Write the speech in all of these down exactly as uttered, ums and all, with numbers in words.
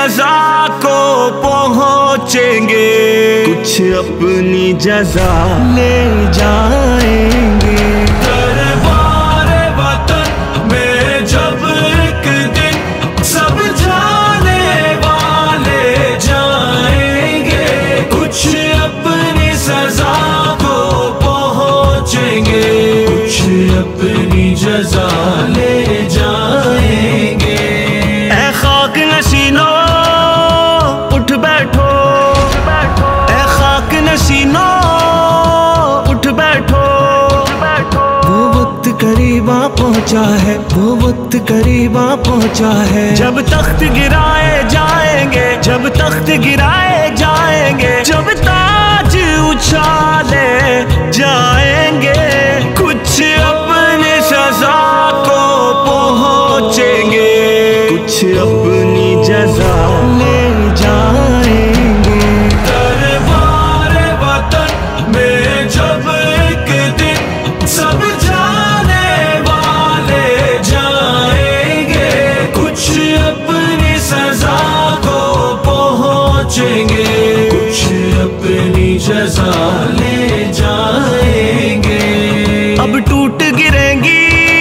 सजा को पहुँचेंगे, कुछ अपनी जजा ले जाएंगे। दरबारे वतन में जब एक दिन सब जाने वाले जाएंगे, कुछ अपनी सजा को पहुँचेंगे, कुछ अपनी जजा ले जाएंगे। ऐ खाक नशीनो उठ बैठो, ऐ खाक नशीनो उठ बैठो, वो वक्त करीबा पहुंचा है, वो वक्त करीबा पहुंचा है। जब तख्त गिराए जाएंगे, जब तख्त गिराए जाएंगे, जब ताज उछाले जाएंगे, कुछ अपने सजा को पहुँचेंगे, कुछ अपनी जजा ले जाएंगे। दरबारे वतन में जब एक दिन सब जाने वाले जाएंगे, कुछ अपनी सजा को पहुँचेंगे, कुछ अपनी जजा ले जाएंगे। अब टूट गिरेंगी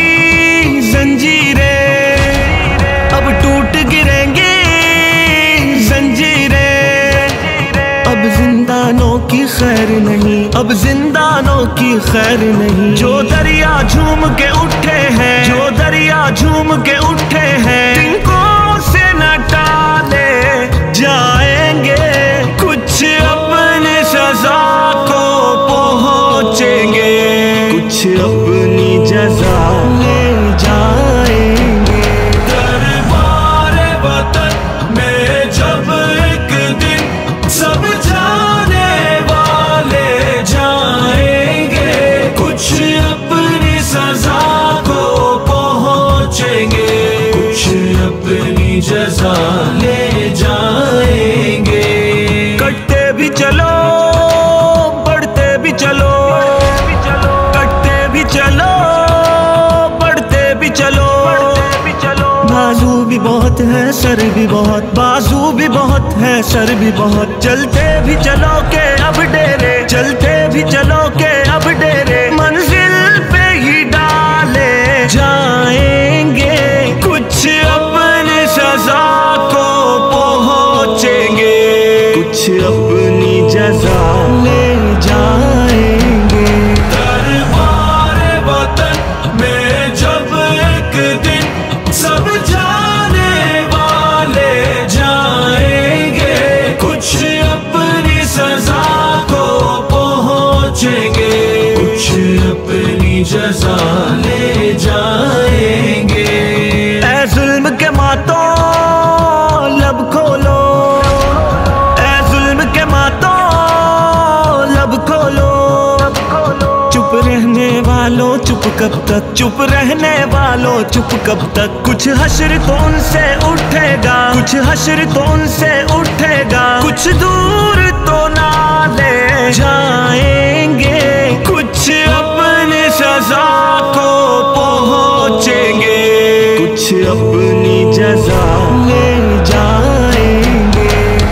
जंजीरें, अब टूट गिरेंगी जंजीरें, अब जिंदानों की खैर नहीं, अब जिंदानों की खैर नहीं। जो दरिया झूम के उठे हैं, जो दरिया झूम के उठे हैं, तिनकों से न टाले जाएंगे, कुछ अपने सजा को पहुँचेंगे, कुछ अपनी जजा ले जाएंगे। दरबारे वतन में जब एक दिन सब जाने वाले जाएंगे, कुछ अपनी सजा को पहुँचेंगे, कुछ अपनी जजा ले जाएंगे। कटते भी चलो बढ़ते भी चलो, कटते भी चलो बढ़ते भी चलो, बाजू भी बहुत है सर भी बहुत, बाजू भी बहुत है सर भी बहुत। चलते भी चलो के अब डेरे, चलते भी चलो के अब डेरे, मंजिल पे ही डाले जाएंगे, कुछ अपनी सजा को पहुँचेंगे, कुछ अपनी जजा ले जाएंगे। दरबारे वतन में जब एक दिन सब जाने वाले जाएंगे, कुछ अपनी सजा को पहुँचेंगे, कुछ अपनी जजा ले जाएंगे। ऐ जुल्म के मातों लब खोलो, ऐ जुल्म के मातों लब खोलो, चुप रहने वालों चुप कब तक, चुप रहने वालों चुप कब तक। कुछ हश्र तो उनसे उठेगा, कुछ हश्र तो उनसे उठेगा, कुछ दूर तो नाले जाएंगे, कुछ अपनी सजा को पहुँचेंगे, कुछ अपनी जजा ले जाएंगे।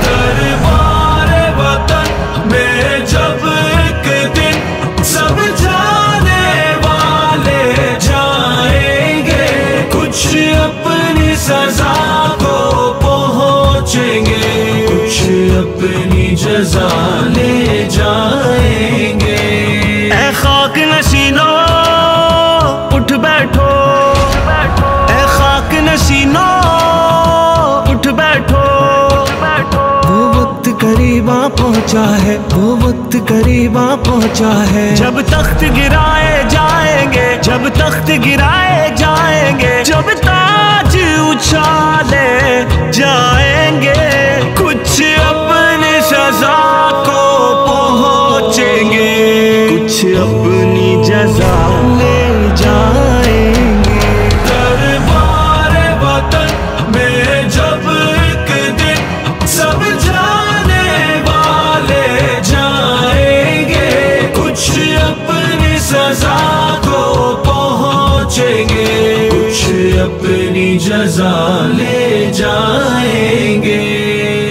दरबारे वतन में जब एक दिन सब जाने वाले जाएंगे, कुछ अपनी सजा को पहुँचेंगे, कुछ अपनी जजा ले जाएंगे। ऐ खाक नशीनो उठ बैठो, ऐ खाक नशीनो उठ बैठो, वो वक्त करीबा पहुंचा है, वो वक्त करीबा पहुंचा है। जब तख्त गिराए जाएंगे, जब तख्त गिराए जाएंगे, जब ताज उछाले जाएंगे, कुछ अपनी सजा को पहुँचेंगे, कुछ अपनी जजा ले जाएंगे। दरबारे वतन में जब एक दिन सब जाने वाले जाएंगे, कुछ अपनी सजा को पहुँचेंगे, कुछ अपनी जजा ले जाएंगे।